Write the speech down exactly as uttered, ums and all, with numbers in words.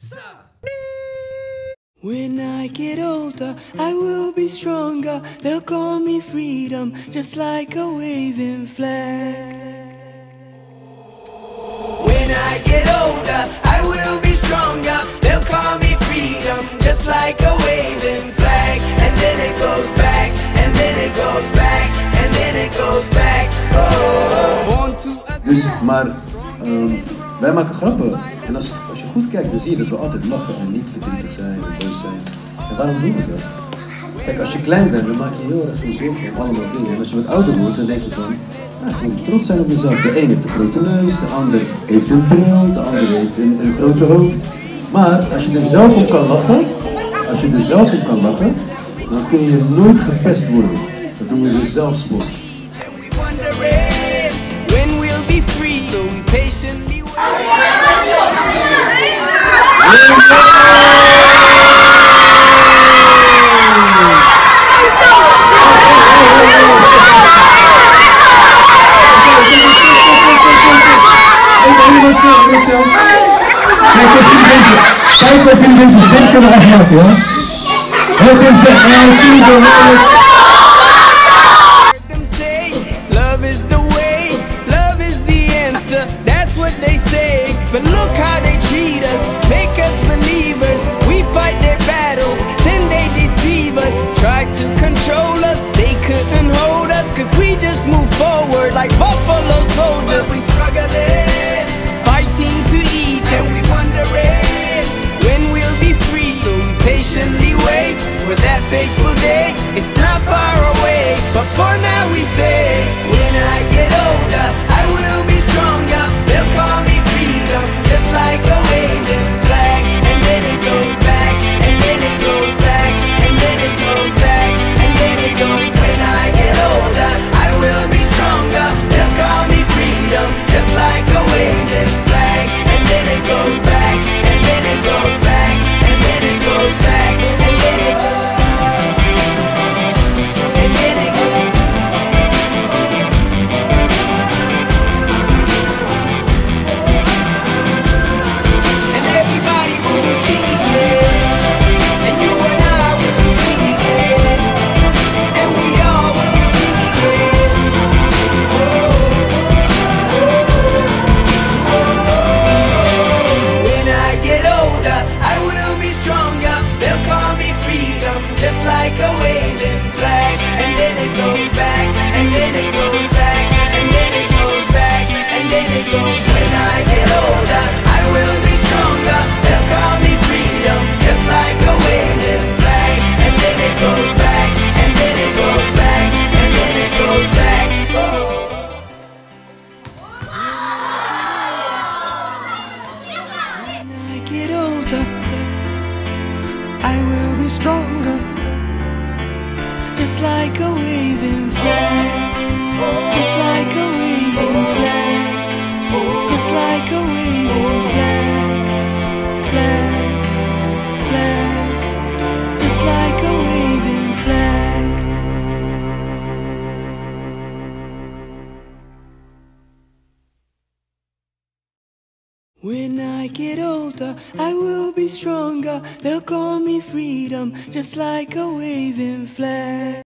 When I get older, I will be stronger. They'll call me freedom, just like a waving flag. When I get older, I will be stronger. They'll call me freedom, just like a waving flag. And then it goes back, and then it goes back, and then it goes back. Oh, on to a... Dus, maar um, wij maken grappen. En als, als je goed kijkt, dan zie je dat we altijd lachen en niet verdrietig zijn en boos zijn. En waarom doen we dat? Kijk, als je klein bent, dan maak je heel erg veel zorgen om allemaal dingen. En als je wat ouder wordt, dan denk je van, nou, je moet trots zijn op jezelf. De een heeft een grote neus, de ander heeft een bril, de ander heeft een, een grote hoofd. Maar als je er zelf op kan lachen, als je er zelf op kan lachen, dan kun je nooit gepest worden. Dat noemen we zelfspot. Kijk of jullie deze zin kunnen afmaken, ja? Het is de L T Love is the way, love is the answer, that's what they say. But look how they treat us, make us believers. We fight their battles, then they deceive us. Try to control us, they couldn't hold us. Cause we just move forward like buffalo soldiers. But we struggling, fighting to eat, and we wondering when we'll be free. So we patiently wait for that fateful day. It's not far away, but for now we say, when I get older, I will be stronger. They'll call me freedom, just like a waving flag. And then it goes back, and then it goes back, and then it goes back, and then it goes. When I get older, I will be stronger. They'll call me freedom, just like a waving flag. And then it goes back, and then it goes back, and then it goes back, and then it goes. I will be stronger, just like a waving flag, just like a waving flag, just like a waving flag, flag, flag, just like a waving flag. When I get older, I will be stronger. They'll call me freedom, just like a waving flag.